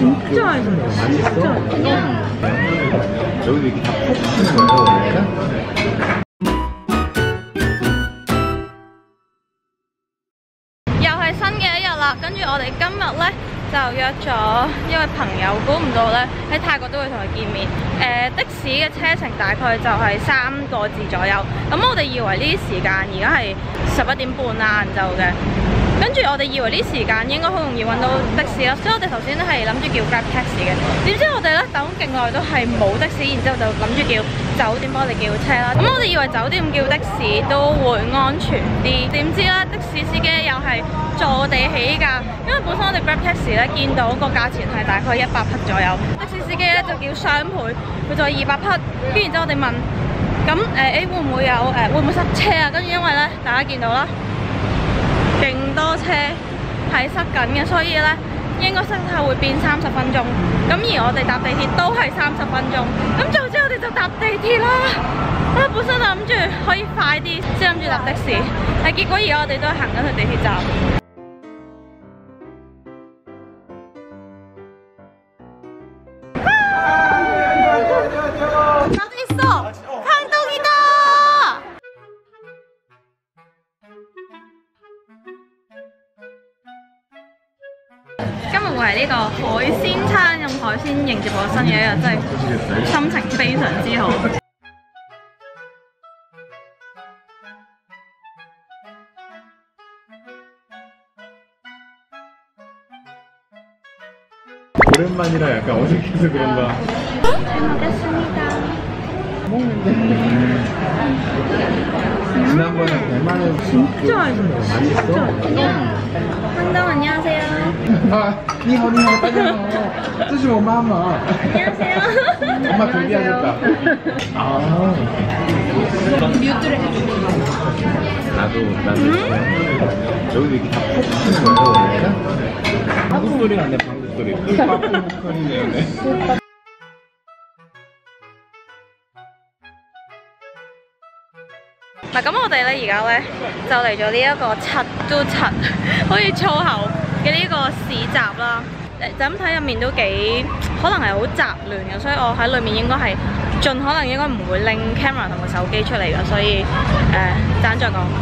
진짜 맛있어. 진짜. 여기도 이렇게 다푹 튀는 거예요, 원래는? 又係新嘅一日啦，跟住我哋今日咧就約咗一位朋友，估唔到咧喺泰國都會同佢見面。的士嘅車程大概就係3個字左右，咁我哋以為呢啲時間而家係11點半啦晏晝嘅。 跟住我哋以為呢時間應該好容易揾到的士啦，所以我哋頭先咧係諗住叫 Grab Taxi 嘅。點知我哋咧等勁耐都係冇的士，然之後就諗住叫酒店幫我哋叫車啦。咁我哋以為酒店叫的士都會安全啲，點知咧的士司機又係坐地起價，因為本身我哋 Grab Taxi 咧見到個價錢係大概100匹左右，的士司機咧就叫雙倍，佢就係200匹。跟住然之後我哋問，咁會唔會有會唔會塞車啊？跟住因為咧大家見到啦。 勁多車係塞緊嘅，所以咧應該塞下會變30分鐘。咁而我哋搭地鐵都係30分鐘。咁早知我哋就搭地鐵啦。本身就諗住可以快啲，先諗住搭的士，但結果而家我哋都係行緊去地鐵站。今日會係呢個海鮮餐，用海鮮迎接我新嘅一日，真係心情非常之好。 오랜만이라 약간 어색해서 그런가. 잘 먹겠습니다. 지난번에 대만에 진짜 맛있어. 황동 안녕하세요. 아, 니하오 따냐오. 쓰시 엄마. 안녕하세요. 엄마 준비하셨다. 아. 뮤트를 해주고. 나도 여기도 이렇게 다푹 튀는 거예요, 원래는? 방구 소리 나네, 방구 소리. 꿀빠꾸 소리네요. 嗱，咁我哋咧而家咧就嚟咗呢一個柒都柒，好似粗口嘅呢個市集啦。就咁睇入面都幾可能係好雜亂嘅，所以我喺裏面應該係盡可能應該唔會拎 camera 同個手機出嚟嘅，所以陣再講。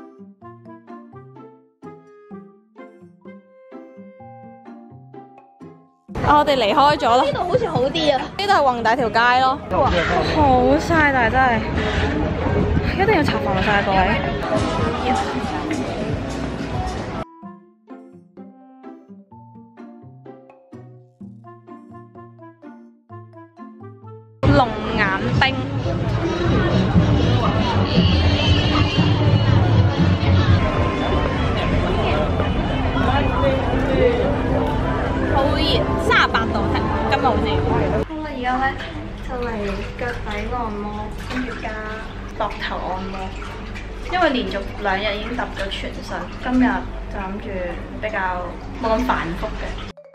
我哋離開咗啦。呢度好似好啲啊！呢度係宏大條街咯。哇，好曬，但係真係。 一定要搽防曬各位。龍眼冰，好熱，38度聽，今日好似。好啦，而家咧就嚟腳底按摩，跟住加。 膊頭按摩，因為連續2日已經揼咗全身，今日就諗住比較冇咁繁複嘅。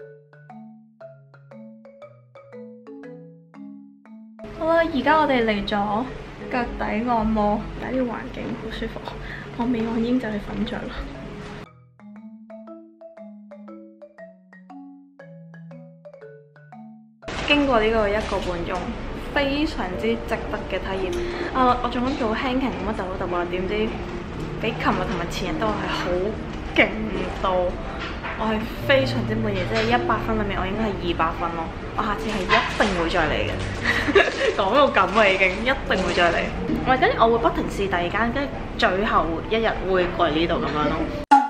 好啦，而家我哋嚟咗腳底按摩，睇啲環境好舒服，我未按已經就係瞓着啦。經過呢個1個半鐘。 非常之值得嘅體驗。我仲諗住好輕鬆咁樣揼啊，點知比琴日同埋前日都係好勁到，我係非常之滿意，即係100分裏面我應該係200分咯。我下次係一定會再嚟嘅。講到咁啊已經，一定會再嚟。跟住我會不停試第2間，跟住最後一日會過嚟呢度咁樣咯。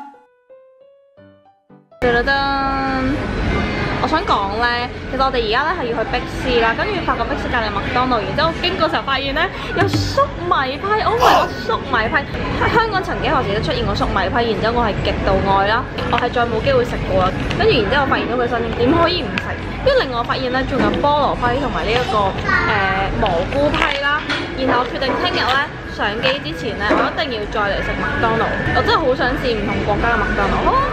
噔噔。 我想講咧，其實我哋而家咧係要去碧斯啦，跟住發覺碧斯隔離麥當勞，然之後經過時候發現咧有粟米批，我為咗粟米批，香港曾幾何時都出現過粟米批，然之後我係極度愛啦，我係再冇機會食過啦，跟住然之後發現咗佢新，點可以唔食？跟住另外我發現咧仲有菠蘿批同埋呢一個蘑菇批啦，然後我決定聽日咧上機之前咧，我一定要再嚟食麥當勞，我真係好想試唔同國家嘅麥當勞。好啊！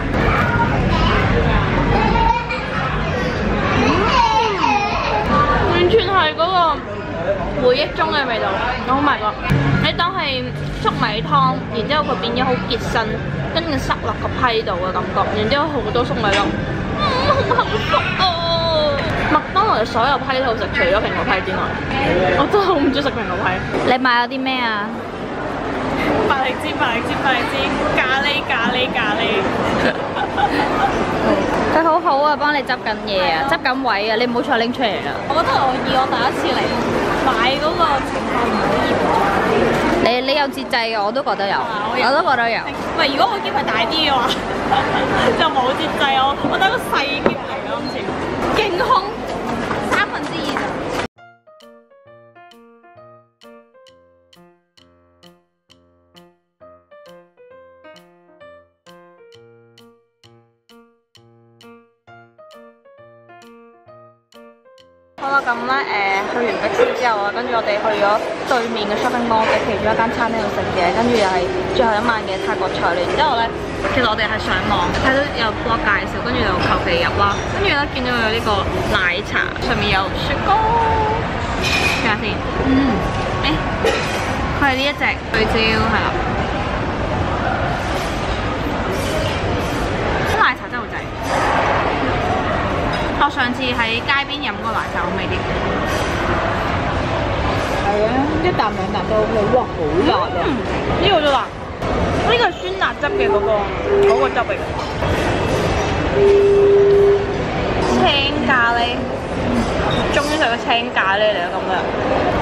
完全係嗰個回憶中嘅味道 ，Oh my god！ 你當係粟米湯，然之後佢變咗好結身，跟住塞落個批度嘅感覺，然之後好多粟米粒，好幸福啊！ 哋所有批都好食，除咗蘋果批之外，我真係好唔中意食蘋果批。你買咗啲咩啊？ 百力滋，咖喱。 佢好好啊，幫你執緊嘢啊，執緊位啊，你唔好再拎出嚟啦。 我覺得以我第一次嚟買嗰個情況唔好嚴重。 你有節制嘅，我都覺得有，我都覺得有。 喂，如果我喼係大啲嘅話，就冇節制。我得個細喼嚟嘅今次，勁空2/3咋。 好啦，咁咧去完碧斯之後啊，跟住我哋去咗對面嘅 shopping mall 嘅其中一間餐廳度食嘅，跟住又係最後一晚嘅泰國菜。然之後咧，其實我哋係上網睇到有 blog 介紹，跟住就求其入啦。跟住咧見到有呢個奶茶，上面有雪糕，睇下先。佢係呢一隻對焦係啦。啲奶茶真係好正。我上次喺街邊飲個奶茶好味啲。 係啊，一啖兩啖都 OK。哇，好辣啊！呢個都辣，呢個係酸辣汁嘅嗰個汁嚟嘅。青咖喱，終於食個青咖喱嚟啦咁樣。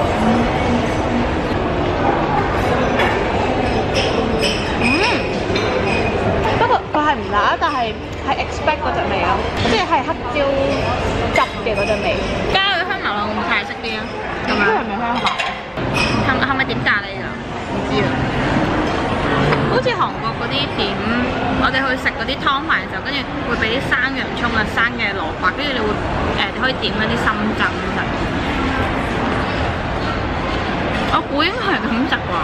不過佢係唔辣，但係 expect 嗰隻味咯，即係黑椒汁嘅嗰隻味。 加佢香茅有冇泰式啲啊？咁樣係咪香茅？ 係咪點咖喱㗎？唔知啊。好似韓國嗰啲點，我哋去食嗰啲湯飯嘅時候，跟住會俾啲生洋葱啊、生嘅蘿蔔，跟住你會你可以點嗰啲深圳食。我估應該係咁食啩。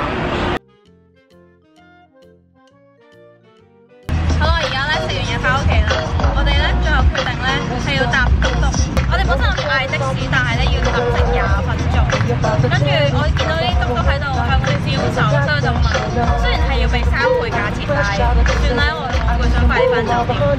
好啦，而家咧食完嘢翻屋企啦。我哋咧最後決定咧係要搭嘟嘟。我哋本身諗住嗌的士，但係咧要等成20分鐘。跟住我見到啲嘟嘟喺度向我哋招手，所以就問。雖然係要俾3倍價錢，但係算啦，我會想快啲翻酒店。